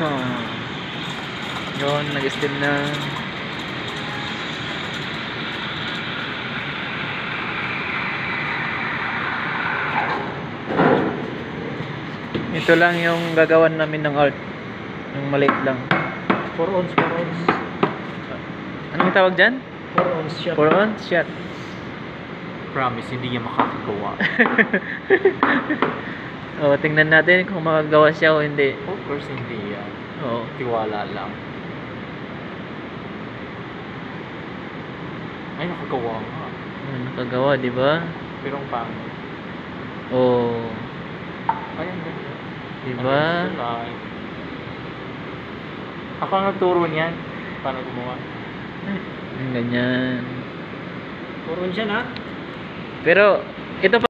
Oh. Yun, nag-steam na. Ito lang yung gagawan namin ng art. Yung maliit lang. 4 ounce, 4 ounce. Anong tawag dyan? 4 ounce shot. 4 ounce shot. Promise, hindi niya makakagawa. O, tingnan natin kung makagawa siya o hindi. Of course, hindi yan. Oo. Tiwala lang. Ay, nakagawa nga. Nakagawa, di ba? Pero ang pangit. Oo. Ay, ang ganda. Di ba? Ako ang nagturo niyan. Paano gumawa? Ganyan. Turo siya na. Pero, ito pa.